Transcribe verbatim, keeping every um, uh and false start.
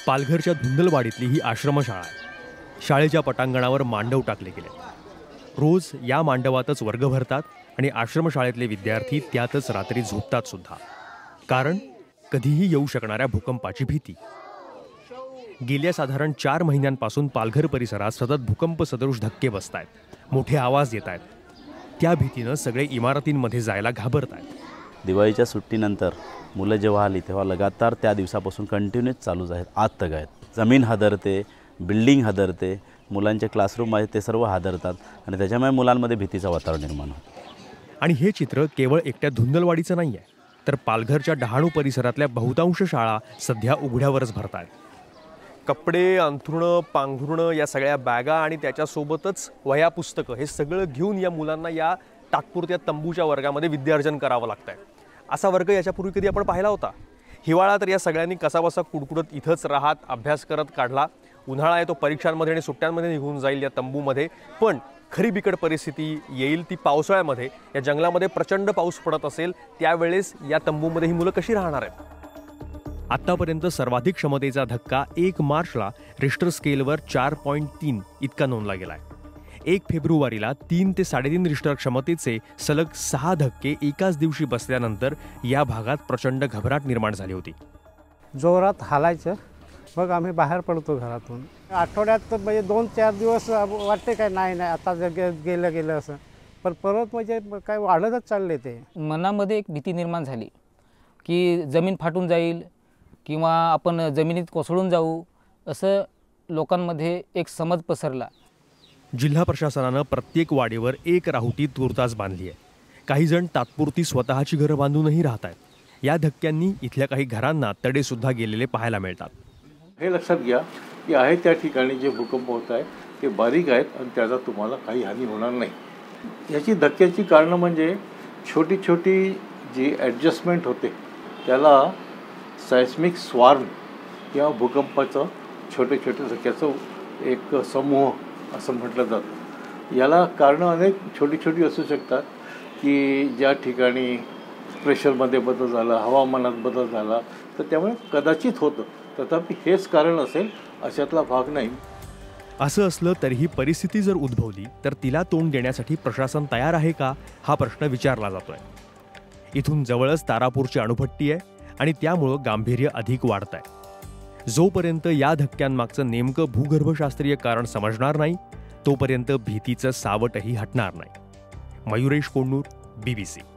पालघरच्या धुंदलवाडीतली ही आश्रमशाळा आहे. शाळेच्या पटांगणावर मांडव टाकले गेले. रोज या मांडवातच वर्ग भरतात आणि आश्रमशाळेतले विद्यार्थी त्यातच रात्री झोपतात सुद्धा. कारण कधीही येऊ शकणाऱ्या भूकंपाची भीती. गेल्या साधारण चार महिन्यांपासून पालघर परिसरात सतत भूकंप सदृश धक्के बसतायत, मोठे आवाज येत आहेत. त्या भीतीनं सगळे इमारतींमध्ये जायला घाबरतायत. दिवाळीच्या सुट्टीनंतर मुलं जेव्हा आली तेव्हा लगातार त्या दिवसापासून कंटिन्यूच चालूच आहेत. आत तग आहेत. जमीन हादरते, बिल्डिंग हादरते, मुलांचे क्लासरूम आहेत ते सर्व हादरतात आणि त्याच्यामुळे मुलांमध्ये भीतीचं वातावरण निर्माण होतं. आणि हे चित्र केवळ एकट्या धुंदलवाडीचं नाही आहे, तर पालघरच्या डहाणू परिसरातल्या बहुतांश शाळा सध्या उघड्यावरच भरत आहेत. कपडे, अंथरुणं, पांघरुणं, या सगळ्या बॅगा आणि त्याच्यासोबतच वह्या पुस्तकं हे सगळं घेऊन या मुलांना या तात्पुरत्या तंबूच्या वर्गामध्ये विद्यार्जन करावं लागतंय. असा वर्ग याच्यापूर्वी कधी आपण पाहिला होता? हिवाळा तर या सगळ्यांनी कसाबसा कुडकुडत इथंच राहत अभ्यास करत काढला. उन्हाळा आहे तो परीक्षांमध्ये आणि सुट्ट्यांमध्ये निघून जाईल या तंबूमध्ये. पण खरी बिकट परिस्थिती येईल ती पावसाळ्यामध्ये. या जंगलामध्ये प्रचंड पाऊस पडत असेल त्यावेळेस या तंबूमध्ये ही मुलं कशी राहणार आहेत? आत्तापर्यंत सर्वाधिक क्षमतेचा धक्का एक मार्चला रिश्टर स्केलवर चार पॉईंट तीन इतका नोंदला गेलाय. एक फेब्रुवारीला तीन ते साडेतीन रिश्टर क्षमतेचे सलग सहा धक्के एकाच दिवशी बसल्यानंतर या भागात प्रचंड घबराट निर्माण झाली होती. जोरात हालायचं, मग आम्ही बाहेर पडतो घरातून. आठवड्यात म्हणजे दोन चार दिवस वाटते काय नाही नाही आता गेलं गेलं असं, पण परत म्हणजे काय वाढतच चालले. ते मनामध्ये एक भीती निर्माण झाली की जमीन फाटून जाईल किंवा आपण जमिनीत कोसळून जाऊ, असं लोकांमध्ये एक समज पसरला. जिल्हा प्रशासनानं प्रत्येक वाडीवर एक राहुटी तूर्तास बांधली आहे. काही जण तात्पुरती स्वतःची घरं बांधूनही राहत आहेत. या धक्क्यांनी इथल्या काही घरांना तडे सुद्धा गेलेले पाहायला मिळतात. हे लक्षात घ्या की आहे त्या ठिकाणी जे भूकंप होत आहे ते बारीक आहेत आणि त्याचा तुम्हाला काही हानी होणार नाही. याची धक्क्याची कारणं म्हणजे छोटी छोटी जी ॲडजस्टमेंट होते त्याला सायस्मिक स्वार्म किंवा भूकंपाचं छोटे छोटे धक्क्याचं एक समूह असं म्हटलं जातं. याला कारणं अनेक छोटी छोटी असू शकतात की ज्या ठिकाणी प्रेशरमध्ये बदल झाला, हवामानात बदल झाला, तर त्यामुळे कदाचित होतं. तथापि हेच कारण असेल अशातला भाग नाही. असं असलं तरीही परिस्थिती जर उद्भवली तर तिला तोंड देण्यासाठी प्रशासन तयार आहे का, हा प्रश्न विचारला जातोय. इथून जवळच तारापूरची अणुभट्टी आहे आणि त्यामुळं गांभीर्य अधिक वाढत आहे. जोपर्यंत या धक्क्यांमागचं नेमकं भूगर्भशास्त्रीय कारण समजणार नाही तोपर्यंत भीतीचं सावटही हटणार नाही. मयुरेश कोंडूर, बीबीसी.